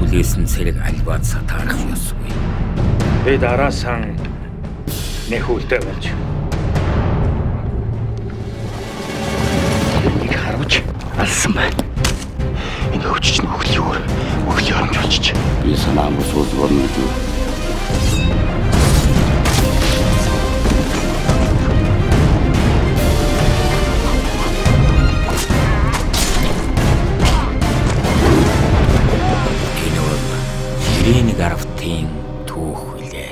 хүлээсэн цэрэг альбаад сатаарах ёсгүй. Би дараасан нэхүүлтэй болж. Энийг харуулж алсан байна. Энэ өвчч нөхөл оромж болчих. Би санаа мөсөд болно гэж. Нэг Аравтын түүх үлээ.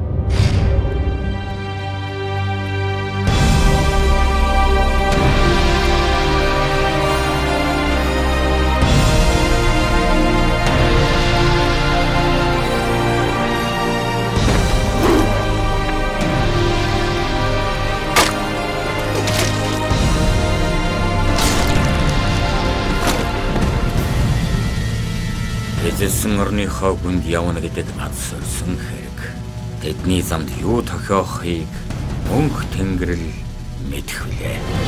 Эзэлсэн орныхоо гүнд явна гэдэг аз сурсан хэрэг. Тэдний замд юу тохиохыг мөнх тэнгэрэл мэдэх үлээ.